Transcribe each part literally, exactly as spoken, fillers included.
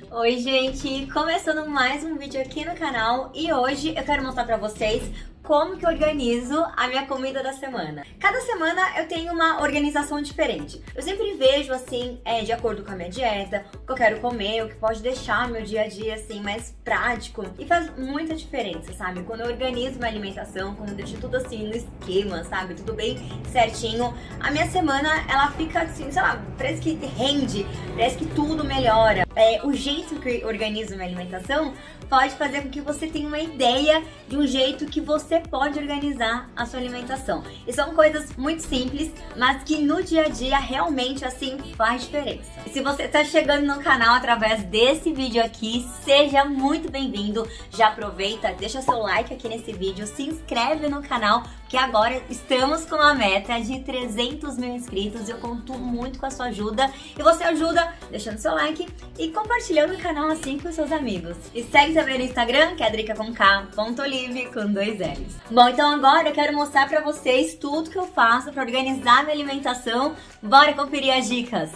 Oi gente, começando mais um vídeo aqui no canal e hoje eu quero mostrar pra vocês como que eu organizo a minha comida da semana. Cada semana eu tenho uma organização diferente. Eu sempre vejo assim, é, de acordo com a minha dieta, o que eu quero comer, o que pode deixar meu dia a dia assim mais prático. E faz muita diferença, sabe? Quando eu organizo minha alimentação, quando eu deixo tudo assim no esquema, sabe? Tudo bem certinho, a minha semana ela fica assim, sei lá, parece que rende, parece que tudo melhora. É, o jeito que eu organizo minha alimentação pode fazer com que você tenha uma ideia de um jeito que você pode organizar a sua alimentação. E são coisas muito simples, mas que no dia a dia realmente assim faz diferença. E se você está chegando no canal através desse vídeo aqui, seja muito bem-vindo. Já aproveita, deixa seu like aqui nesse vídeo, se inscreve no canal, que agora estamos com uma meta de trezentos mil inscritos e eu conto muito com a sua ajuda. E você ajuda deixando seu like e compartilhando o canal assim com seus amigos. E segue também no Instagram, que é drica com k ponto olive com dois L's. Bom, então agora eu quero mostrar pra vocês tudo que eu faço pra organizar minha alimentação. Bora conferir as dicas!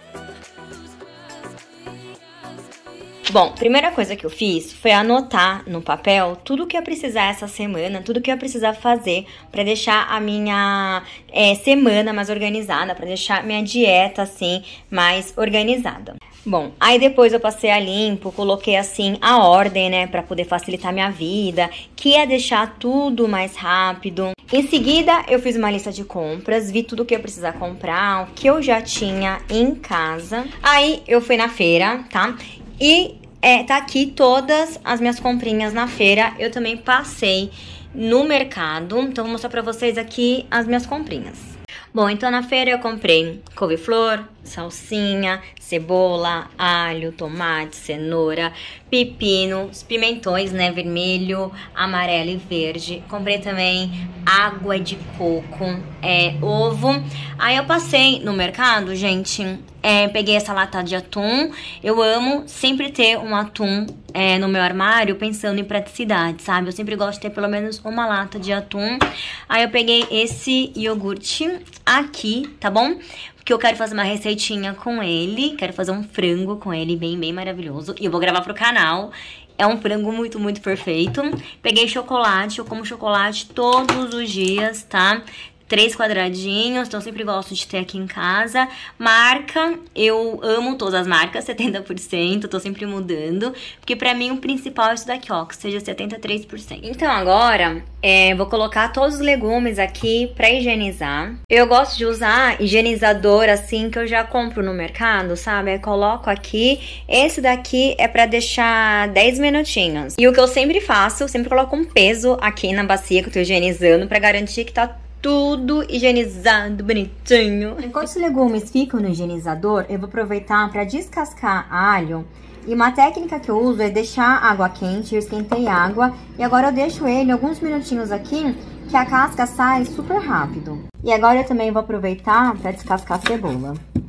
Bom, primeira coisa que eu fiz foi anotar no papel tudo que eu ia precisar essa semana, tudo que eu ia precisar fazer pra deixar a minha é, semana mais organizada, pra deixar minha dieta assim mais organizada. Bom, aí depois eu passei a limpo, coloquei assim a ordem, né, pra poder facilitar minha vida, que ia deixar tudo mais rápido. Em seguida, eu fiz uma lista de compras, vi tudo que eu ia precisar comprar, o que eu já tinha em casa. Aí eu fui na feira, tá? E é, tá aqui todas as minhas comprinhas na feira. Eu também passei no mercado, então vou mostrar pra vocês aqui as minhas comprinhas. Bom, então na feira eu comprei couve-flor, salsinha, cebola, alho, tomate, cenoura, pepino, os pimentões, né, vermelho, amarelo e verde. Comprei também água de coco, é, ovo. Aí eu passei no mercado, gente, é, peguei essa lata de atum. Eu amo sempre ter um atum é, no meu armário, pensando em praticidade, sabe? Eu sempre gosto de ter pelo menos uma lata de atum. Aí eu peguei esse iogurte aqui, tá bom? Porque eu quero fazer uma receitinha com ele, quero fazer um frango com ele bem, bem maravilhoso. E eu vou gravar pro canal. É um frango muito, muito perfeito. Peguei chocolate, eu como chocolate todos os dias, tá? Três quadradinhos, então eu sempre gosto de ter aqui em casa. Marca, eu amo todas as marcas, setenta por cento, tô sempre mudando. Porque pra mim o principal é isso daqui, ó, que seja setenta e três por cento. Então agora, é, vou colocar todos os legumes aqui pra higienizar. Eu gosto de usar higienizador assim, que eu já compro no mercado, sabe? Aí coloco aqui. Esse daqui é pra deixar dez minutinhos. E o que eu sempre faço, eu sempre coloco um peso aqui na bacia que eu tô higienizando pra garantir que tá tudo higienizado, bonitinho. Enquanto os legumes ficam no higienizador, eu vou aproveitar para descascar alho. E uma técnica que eu uso é deixar a água quente. Eu esquentei água e agora eu deixo ele alguns minutinhos aqui, que a casca sai super rápido. E agora eu também vou aproveitar para descascar a cebola.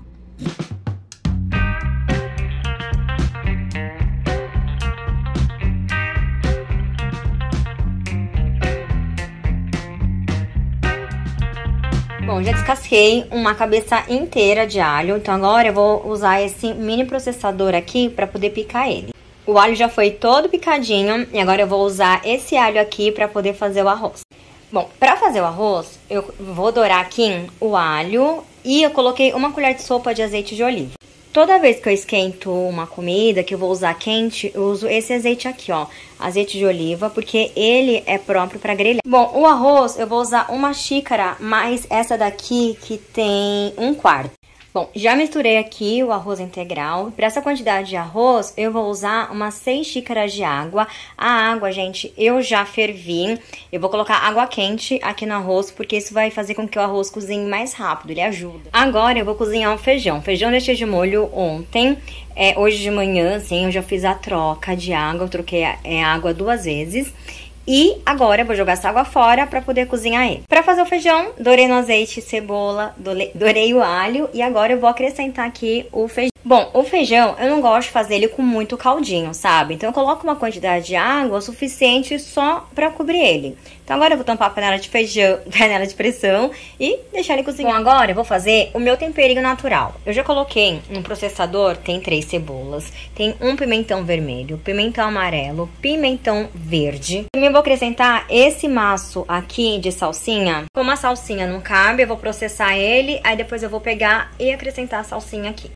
Bom, já descasquei uma cabeça inteira de alho, então agora eu vou usar esse mini processador aqui para poder picar ele. O alho já foi todo picadinho e agora eu vou usar esse alho aqui para poder fazer o arroz. Bom, para fazer o arroz, eu vou dourar aqui o alho e eu coloquei uma colher de sopa de azeite de oliva. Toda vez que eu esquento uma comida que eu vou usar quente, eu uso esse azeite aqui, ó, azeite de oliva, porque ele é próprio para grelhar. Bom, o arroz eu vou usar uma xícara, mais essa daqui que tem um quarto. Bom, já misturei aqui o arroz integral. Para essa quantidade de arroz, eu vou usar umas seis xícaras de água. A água, gente, eu já fervi. Eu vou colocar água quente aqui no arroz, porque isso vai fazer com que o arroz cozinhe mais rápido, ele ajuda. Agora eu vou cozinhar o feijão. O feijão eu deixei de molho ontem. É, hoje de manhã, assim, eu já fiz a troca de água. Eu troquei a é, água duas vezes. E agora eu vou jogar essa água fora para poder cozinhar ele. Para fazer o feijão, dourei no azeite, cebola, dourei o alho e agora eu vou acrescentar aqui o feijão. Bom, o feijão, eu não gosto de fazer ele com muito caldinho, sabe? Então eu coloco uma quantidade de água suficiente só pra cobrir ele. Então agora eu vou tampar a panela de feijão, panela de pressão e deixar ele cozinhar. Bom, agora eu vou fazer o meu temperinho natural. Eu já coloquei no processador, tem três cebolas, tem um pimentão vermelho, pimentão amarelo, pimentão verde. Também vou acrescentar esse maço aqui de salsinha. Como a salsinha não cabe, eu vou processar ele, aí depois eu vou pegar e acrescentar a salsinha aqui.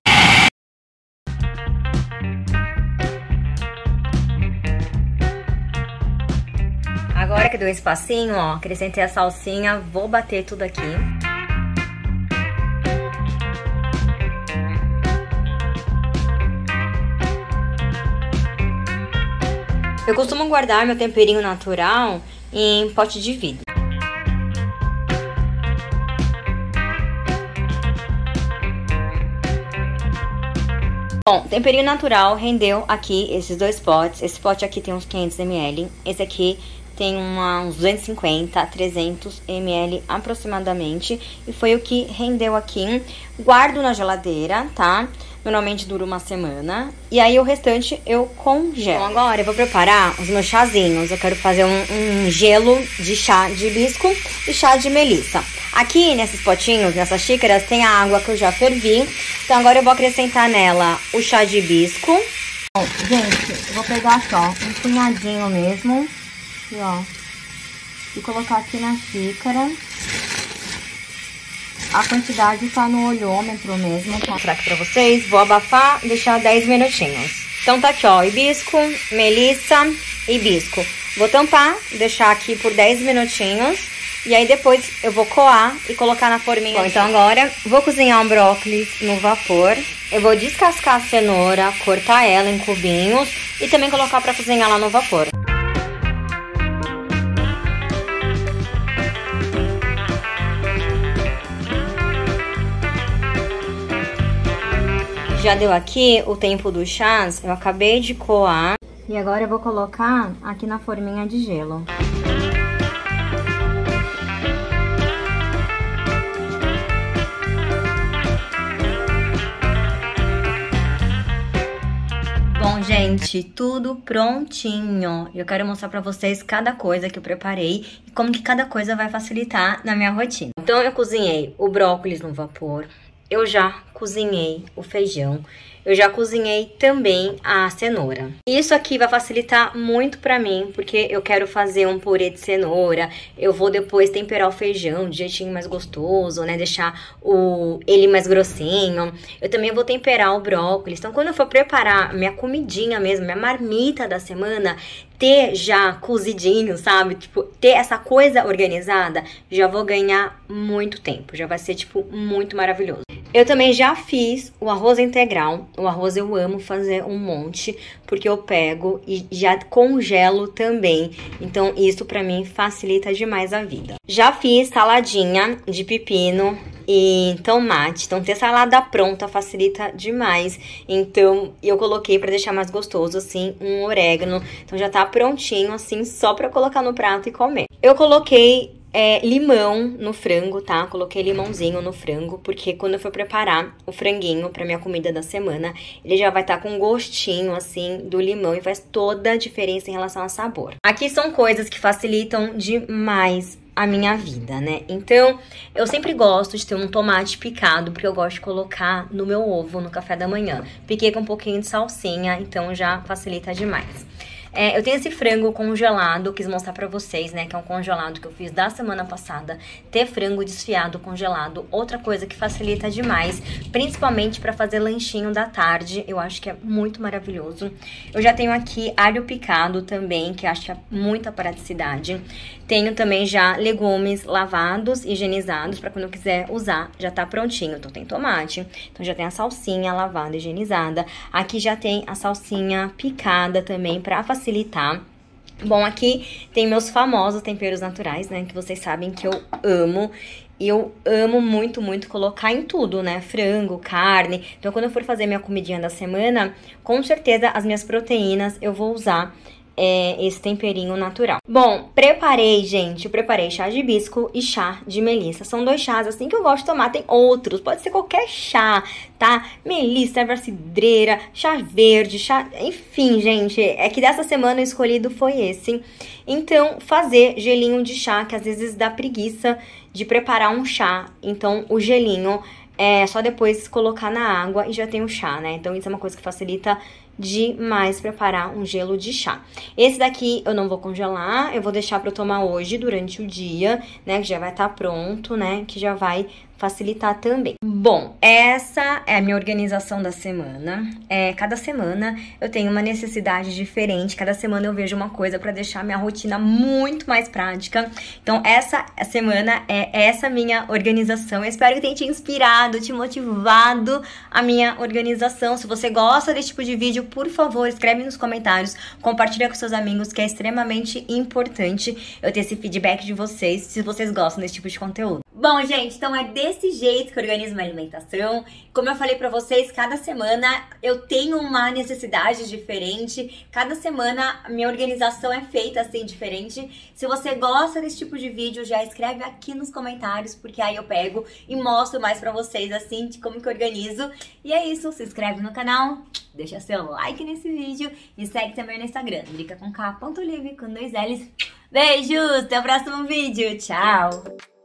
Agora que deu um espacinho, ó, acrescentei a salsinha, vou bater tudo aqui. Eu costumo guardar meu temperinho natural em pote de vidro. Bom, temperinho natural rendeu aqui esses dois potes. Esse pote aqui tem uns quinhentos mililitros, esse aqui tem uma, uns duzentos e cinquenta, trezentos mililitros aproximadamente. E foi o que rendeu aqui. Guardo na geladeira, tá? Normalmente dura uma semana. E aí o restante eu congelo. Então agora eu vou preparar os meus chazinhos. Eu quero fazer um, um gelo de chá de hibisco e chá de melissa. Aqui nesses potinhos, nessas xícaras, tem a água que eu já fervi. Então agora eu vou acrescentar nela o chá de hibisco. Bom, gente, eu vou pegar só um punhadinho mesmo. Aqui, ó. E colocar aqui na xícara. A quantidade tá no olhômetro mesmo. Vou mostrar aqui pra vocês. Vou abafar e deixar dez minutinhos. Então tá aqui, ó, hibisco, melissa, hibisco. Vou tampar, deixar aqui por dez minutinhos. E aí depois eu vou coar e colocar na forminha. Bom, então agora vou cozinhar um brócolis no vapor. Eu vou descascar a cenoura, cortar ela em cubinhos e também colocar pra cozinhar lá no vapor. Já deu aqui o tempo dos chás, eu acabei de coar. E agora eu vou colocar aqui na forminha de gelo. Bom, gente, tudo prontinho. Eu quero mostrar pra vocês cada coisa que eu preparei e como que cada coisa vai facilitar na minha rotina. Então eu cozinhei o brócolis no vapor. Eu já cozinhei o feijão, eu já cozinhei também a cenoura. Isso aqui vai facilitar muito pra mim, porque eu quero fazer um purê de cenoura, eu vou depois temperar o feijão de jeitinho mais gostoso, né, deixar o, ele mais grossinho. Eu também vou temperar o brócolis, então quando eu for preparar minha comidinha mesmo, minha marmita da semana, ter já cozidinho, sabe? Tipo, ter essa coisa organizada, já vou ganhar muito tempo. Já vai ser, tipo, muito maravilhoso. Eu também já fiz o arroz integral. O arroz eu amo fazer um monte, porque eu pego e já congelo também. Então, isso pra mim facilita demais a vida. Já fiz saladinha de pepino e tomate. Então, ter salada pronta facilita demais. Então, eu coloquei pra deixar mais gostoso, assim, um orégano. Então, já tá prontinho, assim, só pra colocar no prato e comer. Eu coloquei é, limão no frango, tá? Coloquei limãozinho no frango, porque quando eu for preparar o franguinho pra minha comida da semana, ele já vai estar tá com gostinho, assim, do limão e faz toda a diferença em relação ao sabor. Aqui são coisas que facilitam demais a minha vida, né? Então, eu sempre gosto de ter um tomate picado, porque eu gosto de colocar no meu ovo no café da manhã. Piquei com um pouquinho de salsinha, então já facilita demais. É, eu tenho esse frango congelado, quis mostrar pra vocês, né, que é um congelado que eu fiz da semana passada. Ter frango desfiado congelado, outra coisa que facilita demais, principalmente pra fazer lanchinho da tarde, eu acho que é muito maravilhoso. Eu já tenho aqui alho picado também, que eu acho que é muita praticidade. Tenho também já legumes lavados, higienizados, pra quando eu quiser usar, já tá prontinho. Então tem tomate, então já tem a salsinha lavada, higienizada. Aqui já tem a salsinha picada também pra facilitar. facilitar. Bom, aqui tem meus famosos temperos naturais, né, que vocês sabem que eu amo. E eu amo muito, muito colocar em tudo, né, frango, carne. Então, quando eu for fazer minha comidinha da semana, com certeza as minhas proteínas eu vou usar é, esse temperinho natural. Bom, preparei, gente, eu preparei chá de hibisco e chá de melissa. São dois chás assim que eu gosto de tomar, tem outros, pode ser qualquer chá, tá? Melissa, erva cidreira, chá verde, chá... Enfim, gente, é que dessa semana o escolhido foi esse. Então, fazer gelinho de chá, que às vezes dá preguiça de preparar um chá. Então, o gelinho é só depois colocar na água e já tem o chá, né? Então, isso é uma coisa que facilita demais preparar um gelo de chá. Esse daqui eu não vou congelar, eu vou deixar pra eu tomar hoje durante o dia, né? Que já vai estar pronto, né? Que já vai facilitar também. Bom, essa é a minha organização da semana. É, cada semana eu tenho uma necessidade diferente, cada semana eu vejo uma coisa pra deixar minha rotina muito mais prática. Então, essa semana é essa minha organização. Eu espero que tenha te inspirado, te motivado a minha organização. Se você gosta desse tipo de vídeo, por favor, escreve nos comentários, compartilha com seus amigos, que é extremamente importante eu ter esse feedback de vocês, se vocês gostam desse tipo de conteúdo. Bom, gente, então é desse jeito que eu organizo minha alimentação. Como eu falei pra vocês, cada semana eu tenho uma necessidade diferente. Cada semana a minha organização é feita assim, diferente. Se você gosta desse tipo de vídeo, já escreve aqui nos comentários, porque aí eu pego e mostro mais pra vocês, assim, de como que eu organizo. E é isso, se inscreve no canal, deixa seu like nesse vídeo e segue também no Instagram, drica com k ponto live com dois L's. Beijos, até o próximo vídeo, tchau!